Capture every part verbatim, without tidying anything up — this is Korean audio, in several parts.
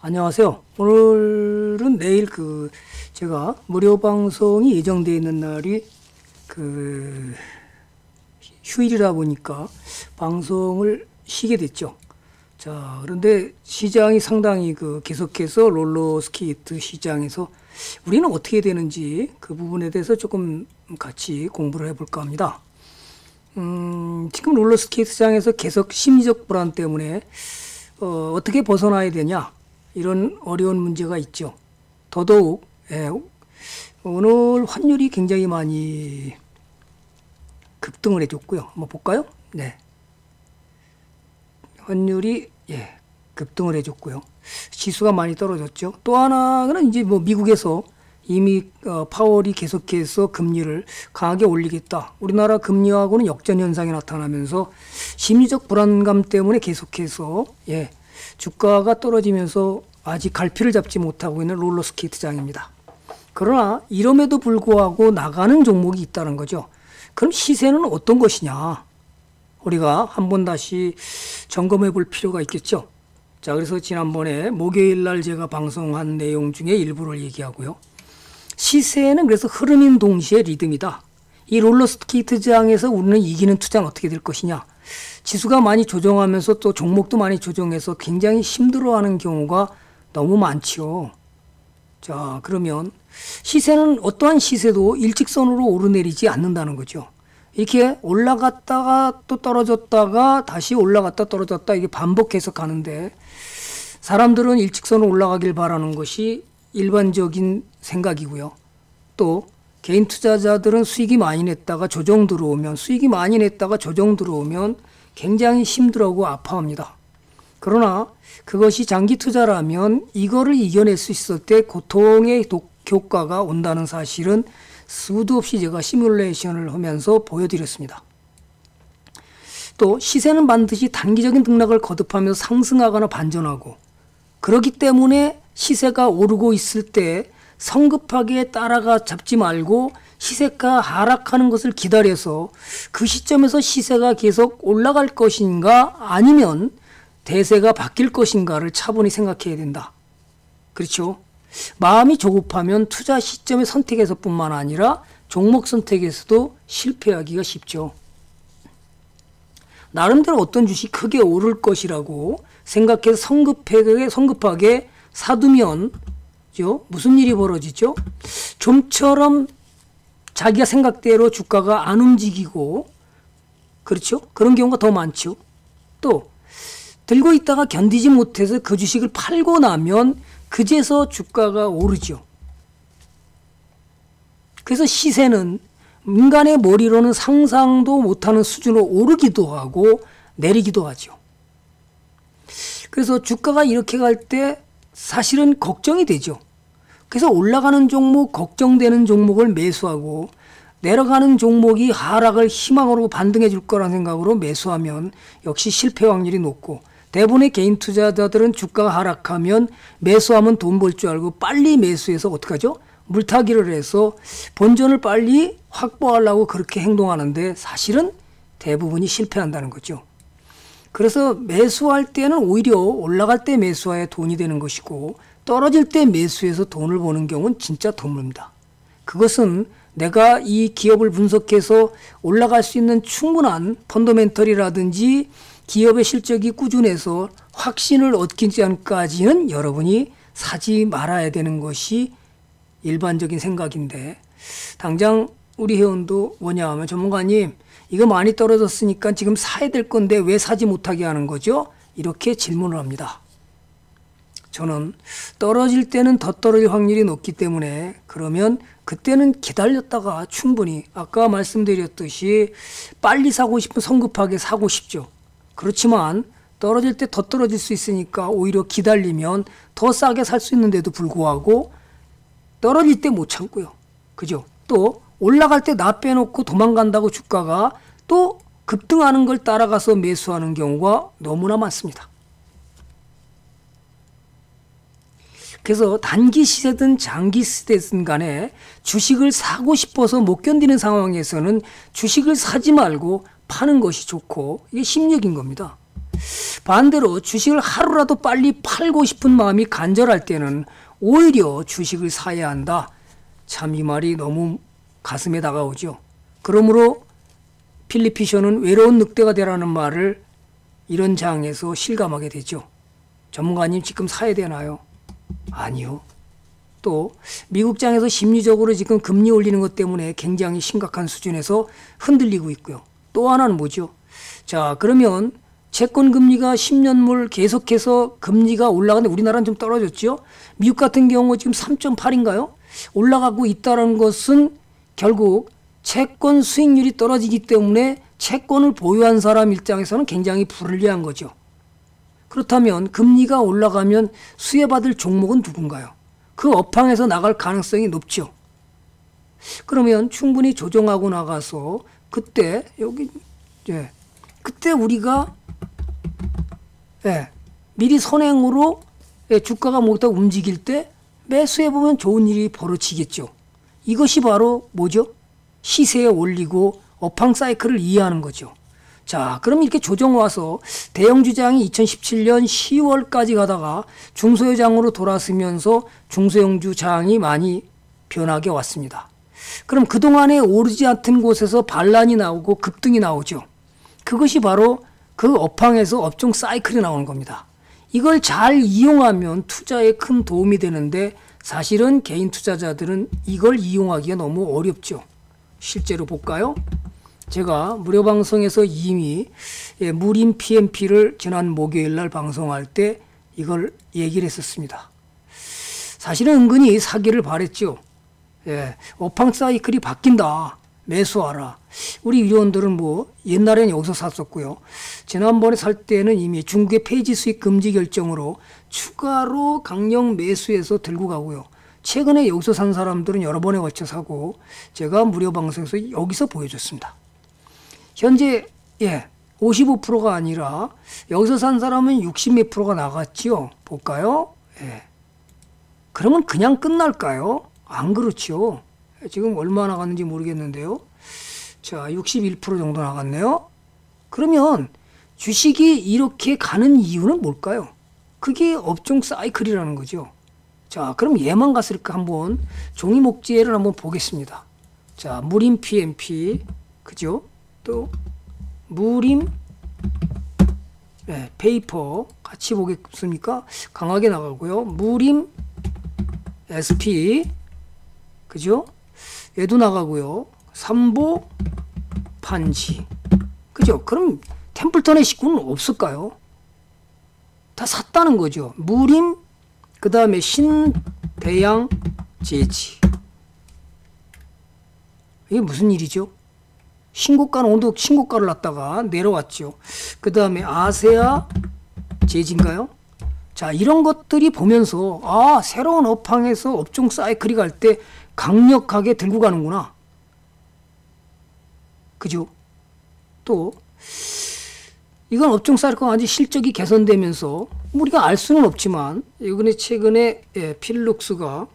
안녕하세요. 오늘은 내일 그 제가 무료 방송이 예정되어 있는 날이 그 휴일이라 보니까 방송을 쉬게 됐죠. 자, 그런데 시장이 상당히 그 계속해서 롤러스케이트 시장에서 우리는 어떻게 되는지 그 부분에 대해서 조금 같이 공부를 해볼까 합니다. 음, 지금 롤러스케이트장에서 계속 심리적 불안 때문에 어, 어떻게 벗어나야 되냐 이런 어려운 문제가 있죠. 더더욱 예, 오늘 환율이 굉장히 많이 급등을 해줬고요. 한번 볼까요? 네, 환율이 예, 급등을 해줬고요. 지수가 많이 떨어졌죠. 또 하나는 이제 뭐 미국에서 이미 어, 파월이 계속해서 금리를 강하게 올리겠다. 우리나라 금리하고는 역전 현상이 나타나면서 심리적 불안감 때문에 계속해서 예, 주가가 떨어지면서 아직 갈피를 잡지 못하고 있는 롤러스케이트장입니다. 그러나 이럼에도 불구하고 나가는 종목이 있다는 거죠. 그럼 시세는 어떤 것이냐? 우리가 한번 다시 점검해 볼 필요가 있겠죠. 자, 그래서 지난번에 목요일 날 제가 방송한 내용 중에 일부를 얘기하고요. 시세는 그래서 흐름인 동시에 리듬이다. 이 롤러스케이트장에서 우리는 이기는 투자는 어떻게 될 것이냐? 지수가 많이 조정하면서 또 종목도 많이 조정해서 굉장히 힘들어하는 경우가 너무 많지요. 자, 그러면 시세는 어떠한 시세도 일직선으로 오르내리지 않는다는 거죠. 이렇게 올라갔다가 또 떨어졌다가 다시 올라갔다 떨어졌다 이게 반복해서 가는데 사람들은 일직선으로 올라가길 바라는 것이 일반적인 생각이고요. 또 개인 투자자들은 수익이 많이 냈다가 조정 들어오면 수익이 많이 냈다가 조정 들어오면 굉장히 힘들어하고 아파합니다. 그러나 그것이 장기 투자라면 이거를 이겨낼 수 있을 때 고통의 효과가 온다는 사실은 수도 없이 제가 시뮬레이션을 하면서 보여드렸습니다. 또 시세는 반드시 단기적인 등락을 거듭하면서 상승하거나 반전하고 그렇기 때문에 시세가 오르고 있을 때 성급하게 따라가 잡지 말고 시세가 하락하는 것을 기다려서 그 시점에서 시세가 계속 올라갈 것인가 아니면 대세가 바뀔 것인가를 차분히 생각해야 된다. 그렇죠? 마음이 조급하면 투자 시점의 선택에서뿐만 아니라 종목 선택에서도 실패하기가 쉽죠. 나름대로 어떤 주식이 크게 오를 것이라고 생각해서 성급하게, 성급하게 사두면 무슨 일이 벌어지죠? 좀처럼 자기가 생각대로 주가가 안 움직이고 그렇죠? 그런 경우가 더 많죠. 또 들고 있다가 견디지 못해서 그 주식을 팔고 나면 그제서 주가가 오르죠. 그래서 시세는 인간의 머리로는 상상도 못하는 수준으로 오르기도 하고 내리기도 하죠. 그래서 주가가 이렇게 갈 때 사실은 걱정이 되죠. 그래서 올라가는 종목, 걱정되는 종목을 매수하고 내려가는 종목이 하락을 희망으로 반등해 줄 거라는 생각으로 매수하면 역시 실패 확률이 높고 대부분의 개인 투자자들은 주가가 하락하면 매수하면 돈 벌 줄 알고 빨리 매수해서 어떡하죠? 물타기를 해서 본전을 빨리 확보하려고 그렇게 행동하는데 사실은 대부분이 실패한다는 거죠. 그래서 매수할 때는 오히려 올라갈 때 매수해야 돈이 되는 것이고 떨어질 때 매수해서 돈을 버는 경우는 진짜 드뭅니다. 그것은 내가 이 기업을 분석해서 올라갈 수 있는 충분한 펀더멘털이라든지 기업의 실적이 꾸준해서 확신을 얻기 전까지는 여러분이 사지 말아야 되는 것이 일반적인 생각인데 당장 우리 회원도 뭐냐 하면 전문가님 이거 많이 떨어졌으니까 지금 사야 될 건데 왜 사지 못하게 하는 거죠? 이렇게 질문을 합니다. 저는 떨어질 때는 더 떨어질 확률이 높기 때문에 그러면 그때는 기다렸다가 충분히 아까 말씀드렸듯이 빨리 사고 싶으면 성급하게 사고 싶죠. 그렇지만 떨어질 때 더 떨어질 수 있으니까 오히려 기다리면 더 싸게 살 수 있는데도 불구하고 떨어질 때 못 참고요. 그죠? 또 올라갈 때 나 빼놓고 도망간다고 주가가 또 급등하는 걸 따라가서 매수하는 경우가 너무나 많습니다. 그래서 단기 시세든 장기 시세든 간에 주식을 사고 싶어서 못 견디는 상황에서는 주식을 사지 말고 파는 것이 좋고 이게 심리적인 겁니다. 반대로 주식을 하루라도 빨리 팔고 싶은 마음이 간절할 때는 오히려 주식을 사야 한다. 참 이 말이 너무 가슴에 다가오죠. 그러므로 필립 피셔는 외로운 늑대가 되라는 말을 이런 장에서 실감하게 되죠. 전문가님 지금 사야 되나요? 아니요. 또 미국장에서 심리적으로 지금 금리 올리는 것 때문에 굉장히 심각한 수준에서 흔들리고 있고요. 또 하나는 뭐죠? 자, 그러면 채권 금리가 십 년물 계속해서 금리가 올라가는데 우리나라는 좀 떨어졌죠. 미국 같은 경우 지금 삼 점 팔인가요? 올라가고 있다는 것은 결국 채권 수익률이 떨어지기 때문에 채권을 보유한 사람 입장에서는 굉장히 불리한 거죠. 그렇다면 금리가 올라가면 수혜받을 종목은 누군가요? 그 업황에서 나갈 가능성이 높죠. 그러면 충분히 조정하고 나가서 그때 여기 예, 그때 우리가 예, 미리 선행으로 예, 주가가 못하고 움직일 때 매수해보면 좋은 일이 벌어지겠죠. 이것이 바로 뭐죠? 시세에 올리고 업황 사이클을 이해하는 거죠. 자, 그럼 이렇게 조정 와서 대형주장이 이천십칠 년 시월까지 가다가 중소형주장으로 돌아서면서 중소형주장이 많이 변하게 왔습니다. 그럼 그동안에 오르지 않던 곳에서 반란이 나오고 급등이 나오죠. 그것이 바로 그 업황에서 업종 사이클이 나오는 겁니다. 이걸 잘 이용하면 투자에 큰 도움이 되는데 사실은 개인 투자자들은 이걸 이용하기가 너무 어렵죠. 실제로 볼까요? 제가 무료 방송에서 이미 예, 무림 피엠피를 지난 목요일 날 방송할 때 이걸 얘기를 했었습니다. 사실은 은근히 사기를 바랬죠. 예, 업황 사이클이 바뀐다. 매수하라. 우리 위원들은 뭐 옛날에는 여기서 샀었고요. 지난번에 살 때는 이미 중국의 폐지 수익 금지 결정으로 추가로 강력 매수해서 들고 가고요. 최근에 여기서 산 사람들은 여러 번에 걸쳐 사고 제가 무료 방송에서 여기서 보여줬습니다. 현재 예, 오십오 퍼센트가 아니라 여기서 산 사람은 육십 몇 프로가 나갔지요. 볼까요? 예. 그러면 그냥 끝날까요? 안 그렇죠. 지금 얼마 나갔는지 모르겠는데요. 자, 육십일 퍼센트 정도 나갔네요. 그러면 주식이 이렇게 가는 이유는 뭘까요? 그게 업종 사이클이라는 거죠. 자, 그럼 얘만 갔을까 한번 종이 목재를 한번 보겠습니다. 자, 무림 피엠피, 그죠? 또 무림 네, 페이퍼 같이 보겠습니까? 강하게 나가고요. 무림 에스피, 그죠? 얘도 나가고요. 삼보 판지, 그죠? 그럼 템플턴의 식구는 없을까요? 다 샀다는 거죠. 무림, 그 다음에 신대양 제지. 이게 무슨 일이죠? 신고가는 온도 신고가를 놨다가 내려왔죠. 그 다음에 아세아 제지인가요? 자, 이런 것들이 보면서 아, 새로운 업황에서 업종 사이클이 갈 때 강력하게 들고 가는구나. 그죠? 또 이건 업종 사이클과 완전히 실적이 개선되면서 우리가 알 수는 없지만 이번에 최근에 예, 필룩스가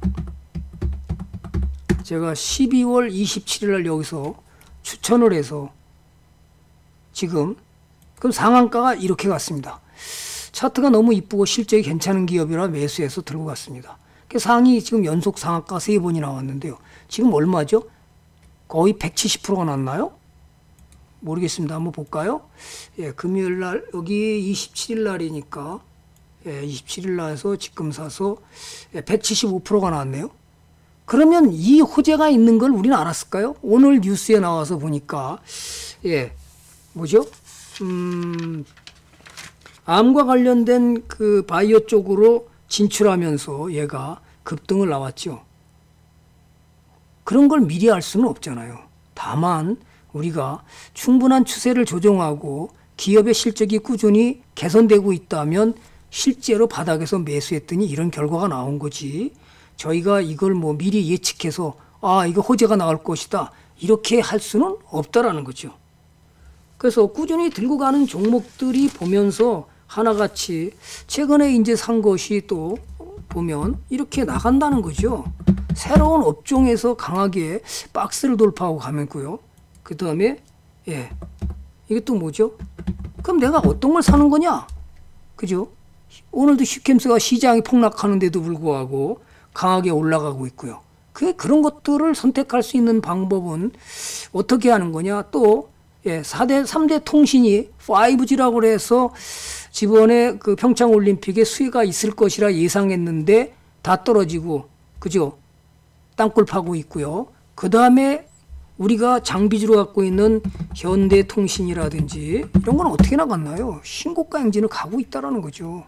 제가 십이월 이십칠일 날 여기서 추천을 해서 지금 그럼 상한가가 이렇게 갔습니다. 차트가 너무 이쁘고 실적이 괜찮은 기업이라 매수해서 들고 갔습니다. 상이 지금 연속 상한가 세 번이 나왔는데요. 지금 얼마죠? 거의 백칠십 퍼센트가 났나요? 모르겠습니다. 한번 볼까요? 예, 금요일 날 여기 이십칠일 날이니까 예, 이십칠일 날에서 지금 사서 예, 백칠십오 퍼센트가 나왔네요. 그러면 이 호재가 있는 걸 우리는 알았을까요? 오늘 뉴스에 나와서 보니까 예, 뭐죠? 음, 암과 관련된 그 바이오 쪽으로 진출하면서 얘가 급등을 나왔죠. 그런 걸 미리 알 수는 없잖아요. 다만 우리가 충분한 추세를 조정하고 기업의 실적이 꾸준히 개선되고 있다면 실제로 바닥에서 매수했더니 이런 결과가 나온 거지. 저희가 이걸 뭐 미리 예측해서 아, 이거 호재가 나올 것이다 이렇게 할 수는 없다라는 거죠. 그래서 꾸준히 들고 가는 종목들이 보면서 하나같이 최근에 이제 산 것이 또 보면 이렇게 나간다는 거죠. 새로운 업종에서 강하게 박스를 돌파하고 가면고요. 그 다음에 예, 이게 또 뭐죠? 그럼 내가 어떤 걸 사는 거냐? 그죠? 오늘도 슈캠스가 시장이 폭락하는데도 불구하고 강하게 올라가고 있고요. 그 그런 것들을 선택할 수 있는 방법은 어떻게 하는 거냐? 또 예, 사 대 삼 대 통신이 파이브지라고 해서 지번에 그 평창 올림픽에 수혜가 있을 것이라 예상했는데 다 떨어지고 그죠? 땅굴 파고 있고요. 그 다음에 우리가 장비주로 갖고 있는 현대통신이라든지 이런 건 어떻게 나갔나요? 신고가 행진을 가고 있다라는 거죠.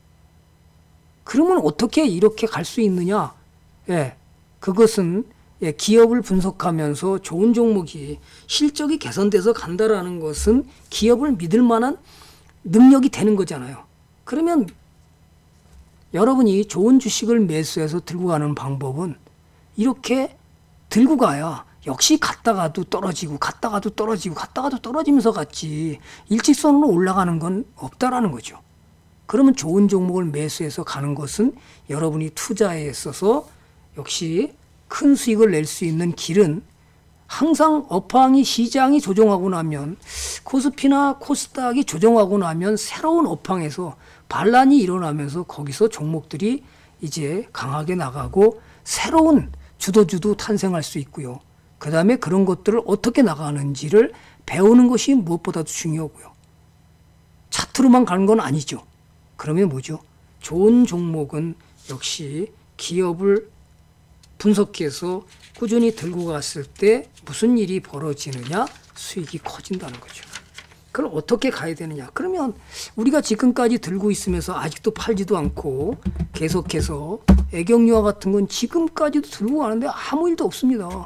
그러면 어떻게 이렇게 갈 수 있느냐? 예, 그것은 예, 기업을 분석하면서 좋은 종목이 실적이 개선돼서 간다라는 것은 기업을 믿을 만한 능력이 되는 거잖아요. 그러면 여러분이 좋은 주식을 매수해서 들고 가는 방법은 이렇게 들고 가야 역시 갔다가도 떨어지고 갔다가도 떨어지고 갔다가도 떨어지면서 갔지 일직선으로 올라가는 건 없다라는 거죠. 그러면 좋은 종목을 매수해서 가는 것은 여러분이 투자에 있어서 역시 큰 수익을 낼 수 있는 길은 항상 업황이 시장이 조정하고 나면 코스피나 코스닥이 조정하고 나면 새로운 업황에서 반란이 일어나면서 거기서 종목들이 이제 강하게 나가고 새로운 주도주도 탄생할 수 있고요. 그 다음에 그런 것들을 어떻게 나가는지를 배우는 것이 무엇보다도 중요하고요. 차트로만 가는 건 아니죠. 그러면 뭐죠? 좋은 종목은 역시 기업을 분석해서 꾸준히 들고 갔을 때 무슨 일이 벌어지느냐? 수익이 커진다는 거죠. 그걸 어떻게 가야 되느냐? 그러면 우리가 지금까지 들고 있으면서 아직도 팔지도 않고 계속해서 애경유화 같은 건 지금까지도 들고 가는데 아무 일도 없습니다.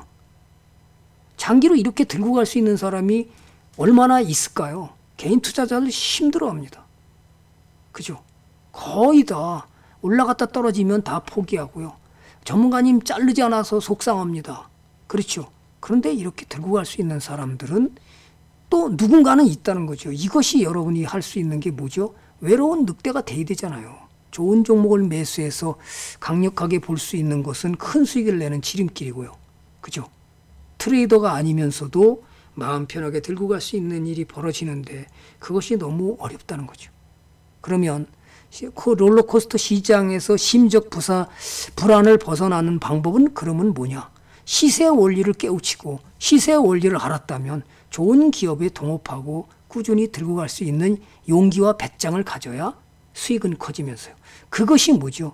장기로 이렇게 들고 갈 수 있는 사람이 얼마나 있을까요? 개인 투자자들 힘들어합니다. 그죠? 거의 다 올라갔다 떨어지면 다 포기하고요. 전문가님 자르지 않아서 속상합니다. 그렇죠? 그런데 이렇게 들고 갈 수 있는 사람들은 또 누군가는 있다는 거죠. 이것이 여러분이 할 수 있는 게 뭐죠? 외로운 늑대가 돼야 되잖아요. 좋은 종목을 매수해서 강력하게 볼 수 있는 것은 큰 수익을 내는 지름길이고요. 그죠? 트레이더가 아니면서도 마음 편하게 들고 갈 수 있는 일이 벌어지는데 그것이 너무 어렵다는 거죠. 그러면 그 롤러코스터 시장에서 심적 부사, 불안을 벗어나는 방법은 그러면 뭐냐? 시세의 원리를 깨우치고 시세의 원리를 알았다면 좋은 기업에 동업하고 꾸준히 들고 갈 수 있는 용기와 배짱을 가져야 수익은 커지면서요. 그것이 뭐죠?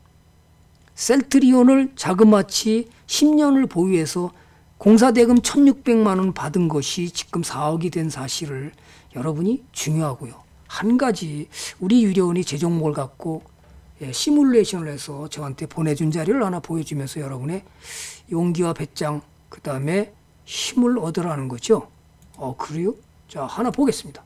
셀트리온을 자그마치 십 년을 보유해서 공사대금 천육백만 원 받은 것이 지금 사억이 된 사실을 여러분이 중요하고요. 한 가지 우리 유료원이 제 종목을 갖고 예, 시뮬레이션을 해서 저한테 보내준 자료를 하나 보여주면서 여러분의 용기와 배짱 그 다음에 힘을 얻으라는 거죠. 어 그래요? 자 하나 보겠습니다.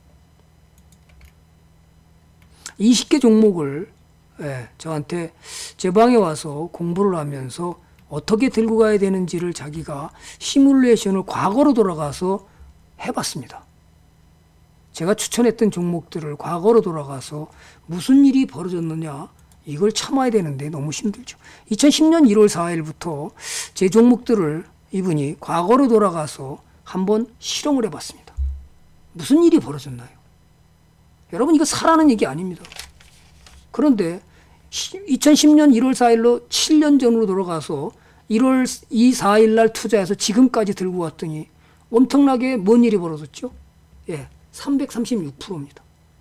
이십 개 종목을 예, 저한테 제 방에 와서 공부를 하면서 어떻게 들고 가야 되는지를 자기가 시뮬레이션을 과거로 돌아가서 해봤습니다. 제가 추천했던 종목들을 과거로 돌아가서 무슨 일이 벌어졌느냐 이걸 참아야 되는데 너무 힘들죠. 이천십 년 일월 사일부터 제 종목들을 이분이 과거로 돌아가서 한번 실험을 해봤습니다. 무슨 일이 벌어졌나요? 여러분 이거 사라는 얘기 아닙니다. 그런데 이천십 년 일월 사일로 칠 년 전으로 돌아가서 일월 이사일 날 투자해서 지금까지 들고 왔더니 엄청나게 뭔 일이 벌어졌죠? 예. 삼백삼십육 퍼센트입니다.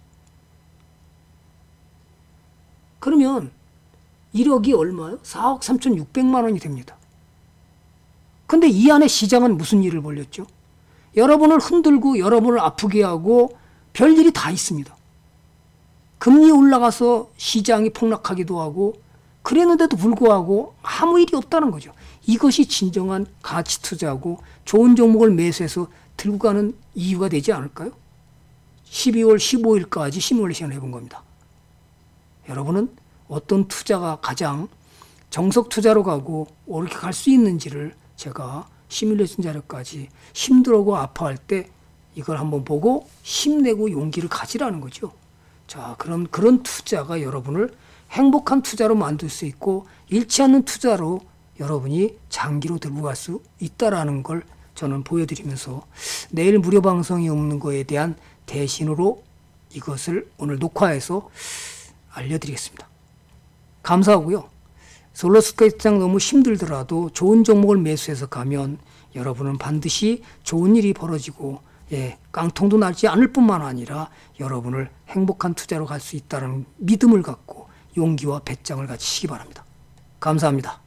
그러면 일억이 얼마요? 사억 삼천육백만 원이 됩니다. 근데 이 안에 시장은 무슨 일을 벌였죠? 여러분을 흔들고 여러분을 아프게 하고 별일이 다 있습니다. 금리 올라가서 시장이 폭락하기도 하고 그랬는데도 불구하고 아무 일이 없다는 거죠. 이것이 진정한 가치 투자고 좋은 종목을 매수해서 들고 가는 이유가 되지 않을까요? 십이월 십오일까지 시뮬레이션을 해본 겁니다. 여러분은 어떤 투자가 가장 정석 투자로 가고 옳게 갈 수 있는지를 제가 시뮬레이션 자료까지 힘들고 아파할 때 이걸 한번 보고 힘내고 용기를 가지라는 거죠. 자, 그럼 그런 투자가 여러분을 행복한 투자로 만들 수 있고 잃지 않는 투자로 여러분이 장기로 들고 갈 수 있다라는 걸 저는 보여드리면서 내일 무료 방송이 없는 거에 대한 대신으로 이것을 오늘 녹화해서 알려드리겠습니다. 감사하고요. 솔로스카 시장 너무 힘들더라도 좋은 종목을 매수해서 가면 여러분은 반드시 좋은 일이 벌어지고 예, 깡통도 날지 않을 뿐만 아니라 여러분을 행복한 투자로 갈 수 있다는 믿음을 갖고 용기와 배짱을 가지시기 바랍니다. 감사합니다.